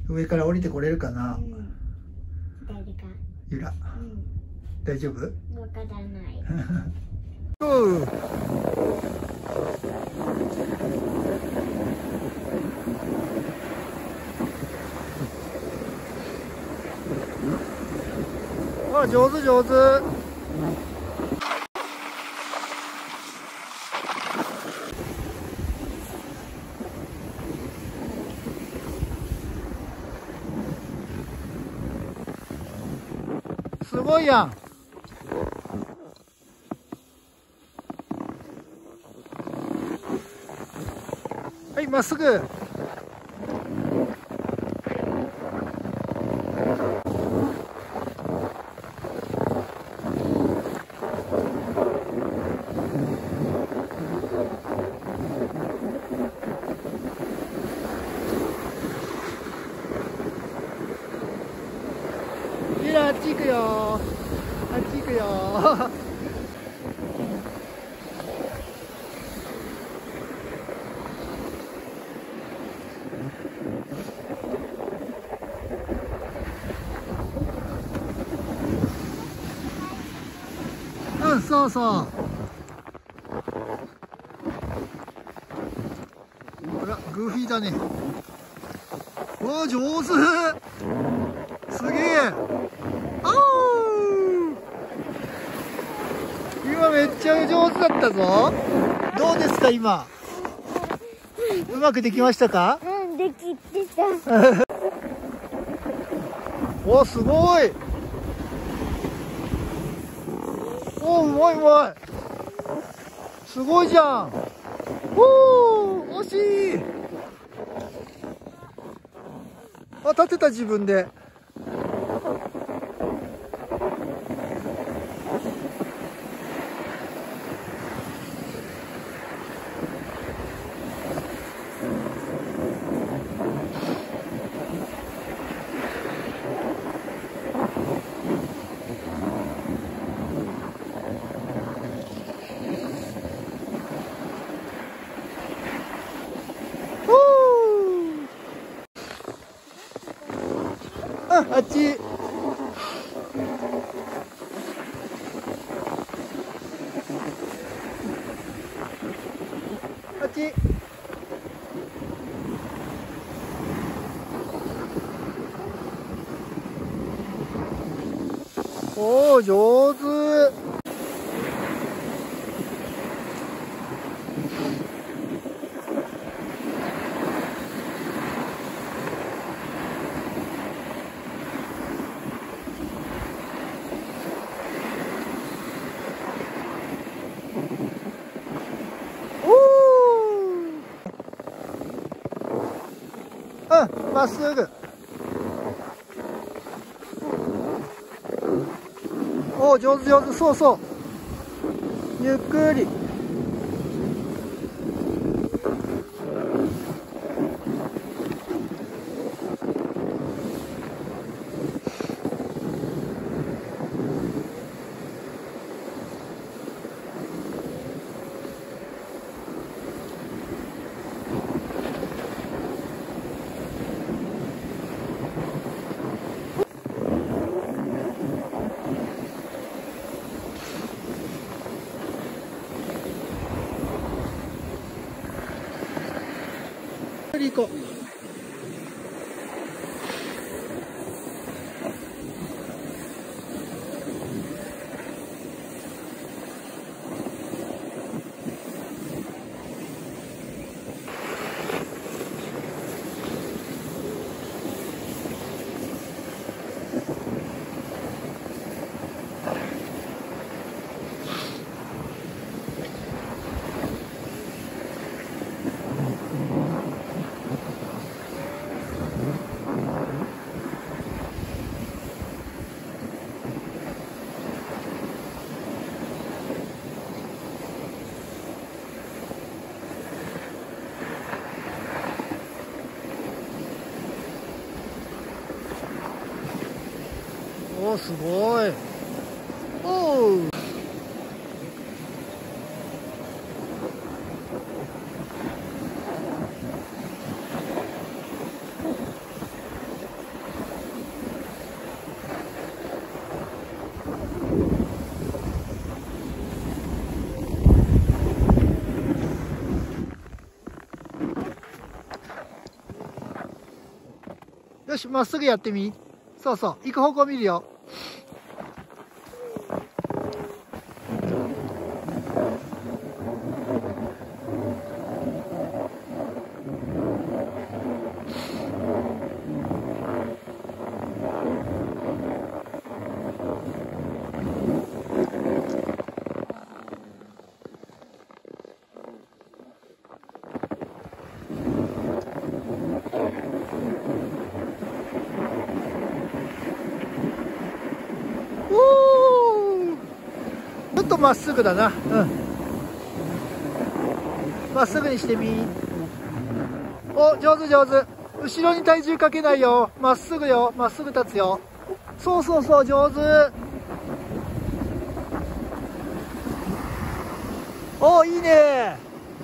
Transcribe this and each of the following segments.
上から降りてこれるかな。 誰か。 ゆら。大丈夫？ わからない。 あ、上手上手。すごいやん。はい、まっすぐ。ゆら、あっち行くよ。あっち行くよ。うん、そうそう。ほら、グーフィーだね。おー、上手。すげえ。あー、今めっちゃ上手だったぞ。どうですか今。うまくできましたか？ うん、できてた。 お、すごい。お、うまいうまい。すごいじゃん。おー、惜しい。あ、立てた自分で。あ、あっち。あっち。おー、上手。うん、まっすぐ。おー、上手上手。そうそう。ゆっくり。行こう。おー、すごい。おー。 よし、まっすぐやってみ。そうそう、行く方向見るよ。ちょっとまっすぐだな。うん。まっすぐにしてみ。お、上手上手。後ろに体重かけないよ。まっすぐよ。まっすぐ立つよ。そうそうそう、上手。お、いいね。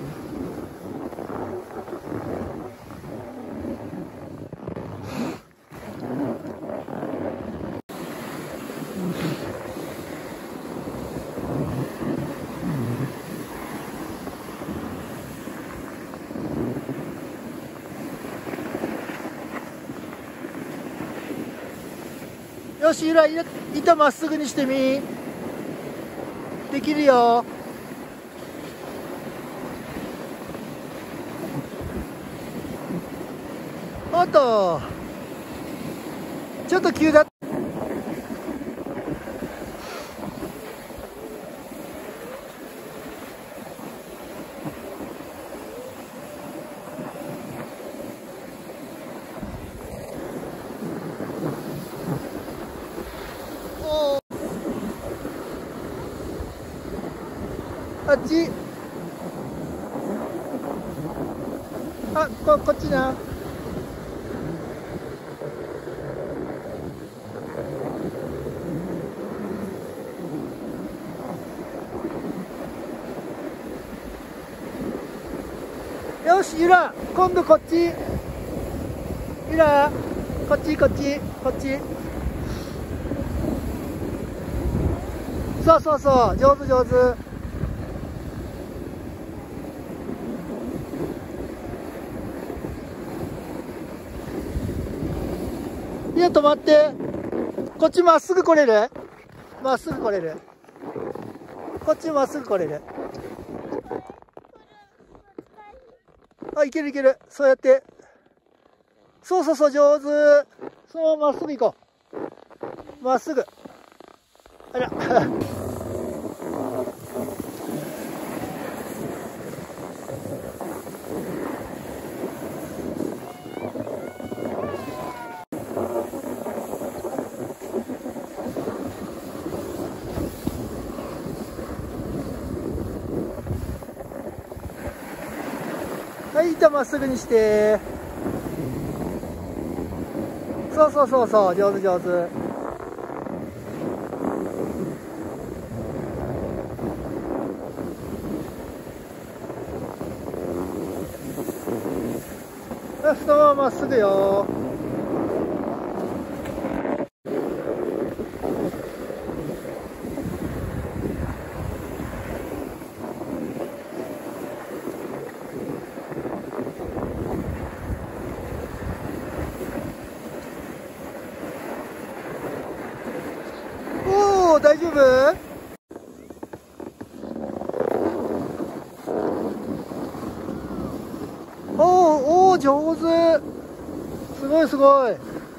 よし、ゆら、板まっすぐにしてみ。できるよ。おっと。ちょっと急だ。あっち。あ、こっちな。よし、ゆら、今度こっち。ゆら、こっちこっちこっち。そうそうそう、上手上手。いや、止まって。こっちまっすぐ来れる？まっすぐ来れる？こっちまっすぐ来れる？あ、いけるいける。そうやって。そうそうそう、上手。そのまままっすぐ行こう。まっすぐ。あら。はい、板まっすぐにして。そうそうそうそう、上手上手。そのまままっすぐよ。おお、大丈夫？おお、上手。すごいすごい。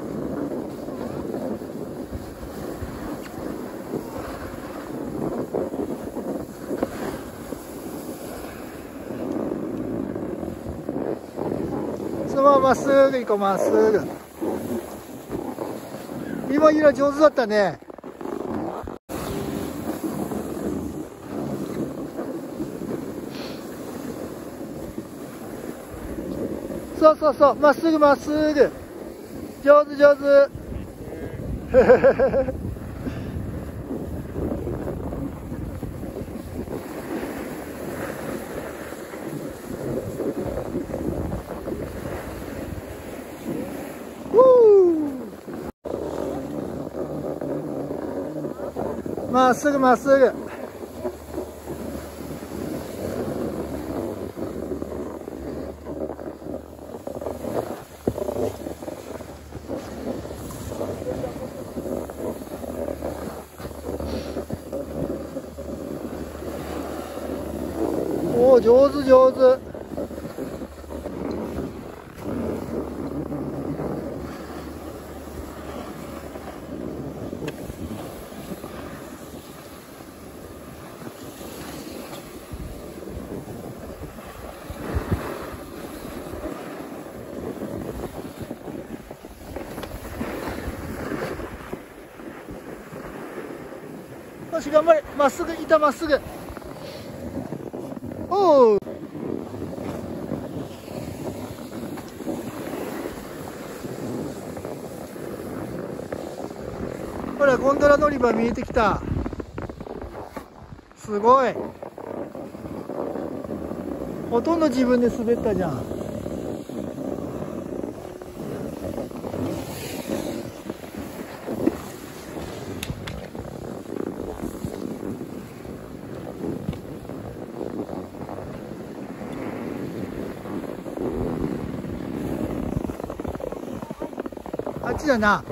そのまままっすぐ行こう、まっすぐ。今ゆら上手だったね。そうそうそう、まっすぐまっすぐ。上手上手。まっすぐまっすぐ。 お、上手上手。よし、頑張れ。まっすぐ、板まっすぐ。おう。ほら、ゴンドラ乗り場見えてきた。すごい。ほとんど自分で滑ったじゃん。あっちだな。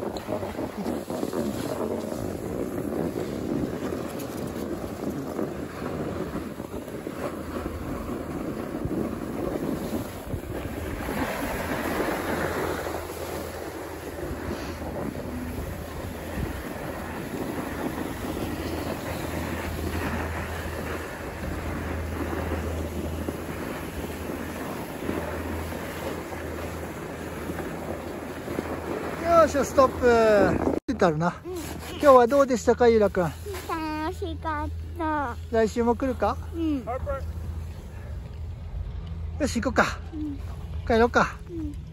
よっしゃ、ストップ。ってたるな。今日はどうでしたか、ゆらくん。 楽しかった。 来週も来るか。 うん。 よし、行こうか。 うん。 帰ろうか。 うん。